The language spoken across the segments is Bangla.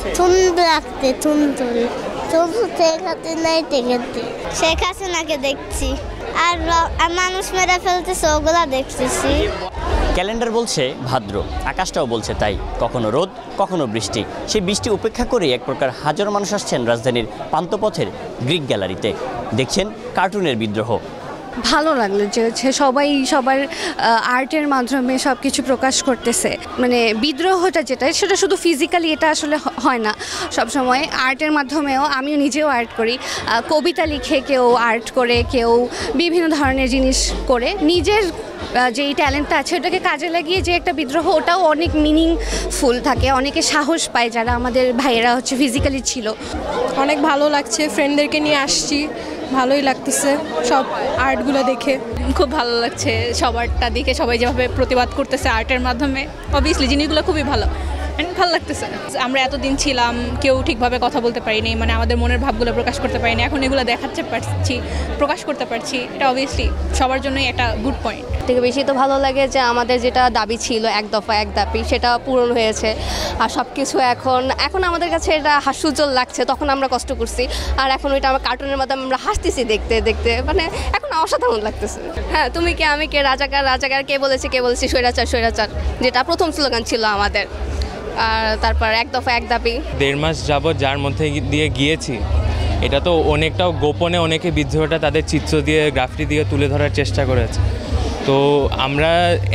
সুন্দর লাগতে সুন্দর শেখ হাসিনাকে দেখছি, শেখ হাসিনাকে দেখছি আর মানুষ মেরে ফেলতেছে ওগুলা দেখতেছি। ক্যালেন্ডার বলছে ভাদ্র, আকাশটাও বলছে তাই, কখনো রোদ কখনো বৃষ্টি। সেই বৃষ্টি উপেক্ষা করে এক প্রকার হাজারো মানুষ আসছেন রাজধানীর পান্থপথের গ্রিক গ্যালারিতে, দেখছেন কার্টুনের বিদ্রোহ। ভালো লাগলো যে সবাই সবার আর্টের মাধ্যমে সব কিছু প্রকাশ করতেছে। মানে বিদ্রোহটা যেটা সেটা শুধু ফিজিক্যালি এটা আসলে হয় না, সবসময় আর্টের মাধ্যমেও, আমিও নিজেও আর্ট করি, কবিতা লিখে কেউ আর্ট করে, কেউ বিভিন্ন ধরনের জিনিস করে নিজের যেই ট্যালেন্টটা আছে ওটাকে কাজে লাগিয়ে যে একটা বিদ্রোহ, ওটাও অনেক মিনিংফুল থাকে। অনেকে সাহস পায় যারা আমাদের ভাইয়েরা হচ্ছে ফিজিক্যালি ছিল। অনেক ভালো লাগছে, ফ্রেন্ডদেরকে নিয়ে আসছি, ভালোই লাগতেছে সব আর্টগুলো দেখে। খুব ভালো লাগছে সবারটা দেখে, সবাই যেভাবে প্রতিবাদ করতেছে আর্টের মাধ্যমে, অবভিয়াসলি জিনিসগুলো খুবই ভালো, ভালো লাগতেছে। আমরা এতদিন ছিলাম কেউ ঠিকভাবে কথা বলতে পারিনি, মানে আমাদের মনের ভাবগুলো প্রকাশ করতে পারিনি, এখন এগুলো দেখাতে পারছি, প্রকাশ করতে পারছি, এটা অবভিয়াসলি সবার জন্যই একটা গুড পয়েন্ট। থেকে বেশি তো ভালো লাগে যে আমাদের যেটা দাবি ছিল এক দফা এক দাবি, সেটা পূরণ হয়েছে। আর সব কিছু এখন আমাদের কাছে এটা হাস্যোজ্জ্বল লাগছে। তখন আমরা কষ্ট করছি, আর এখন ওইটা আমার কার্টুনের মাধ্যমে আমরা হাসতেছি দেখতে দেখতে, মানে এখন অসাধারণ লাগতেছে। হ্যাঁ, তুমি কে আমি কে, রাজাকার রাজাকার, কে বলেছে স্বৈরাচার স্বৈরাচার, যেটা প্রথম স্লোগান ছিল আমাদের। আর তারপর এক দফা এক দাবি। 1.5 মাস যাবৎ যার মধ্যে দিয়ে গিয়েছি, এটা তো অনেকটাও গোপনে অনেকে বিদ্রোহটা তাদের চিত্র দিয়ে, গ্রাফিতি দিয়ে তুলে ধরার চেষ্টা করেছে। তো আমরা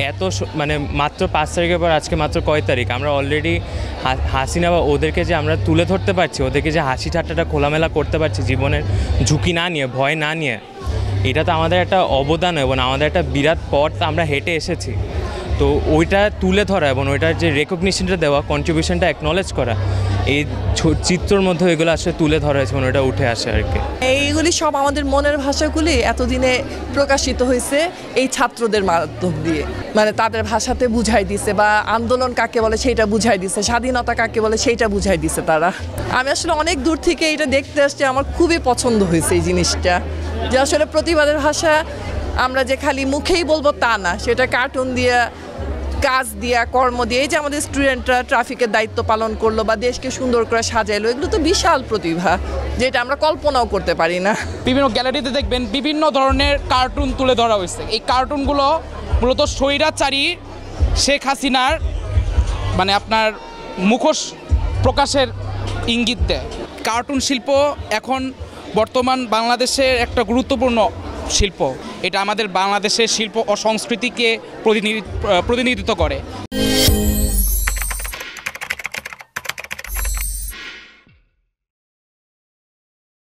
মানে মাত্র 5 তারিখের পর আজকে মাত্র কয় তারিখ, আমরা অলরেডি হাসিনা বা ওদেরকে যে আমরা তুলে ধরতে পারছি, ওদেরকে যে হাসি ঠাট্টাটা খোলামেলা করতে পারছি জীবনের ঝুঁকি না নিয়ে, ভয় না নিয়ে, এটা তো আমাদের একটা অবদান এবং আমাদের একটা বিরাট পথ আমরা হেঁটে এসেছি। তো ওইটা তুলে ধরা এবং ওইটার যে রেকগনিশনটা দেওয়া, কন্ট্রিবিউশনটা অ্যাকনলেজ করা, এই চিত্রর মধ্যে এগুলো আসলে তুলে ধরা হয়েছে, ওটা উঠে আসে আর কি। এইগুলি সব আমাদের মনের ভাষাগুলি এতদিনে প্রকাশিত হয়েছে এই ছাত্রদের মাধ্যম দিয়ে, মানে তাদের ভাষাতে বুঝাই দিছে, বা আন্দোলন কাকে বলে সেইটা বুঝাই দিছে, স্বাধীনতা কাকে বলে সেইটা বুঝাই দিছে তারা। আমি আসলে অনেক দূর থেকে এটা দেখতে আসছি, আমার খুবই পছন্দ হয়েছে এই জিনিসটা, যে আসলে প্রতিবাদের ভাষা আমরা যে খালি মুখেই বলবো তা না, সেটা কার্টুন দিয়ে, কাজ দিয়া, কর্ম দিয়ে, এই যে আমাদের স্টুডেন্টরা ট্রাফিকের দায়িত্ব পালন করলো বা দেশকে সুন্দর করে সাজাইলো, এগুলো তো বিশাল প্রতিভা, যেটা আমরা কল্পনাও করতে পারি না। বিভিন্ন গ্যালারিতে দেখবেন বিভিন্ন ধরনের কার্টুন তুলে ধরা হয়েছে। এই কার্টুনগুলো মূলত স্বৈরাচারী শেখ হাসিনার মানে আপনার মুখোশ প্রকাশের ইঙ্গিত দেয়। কার্টুন শিল্প এখন বর্তমান বাংলাদেশের একটা গুরুত্বপূর্ণ শিল্প। এটা আমাদের বাংলাদেশের শিল্প ও সংস্কৃতিকে প্রতিনিধিত্ব করে।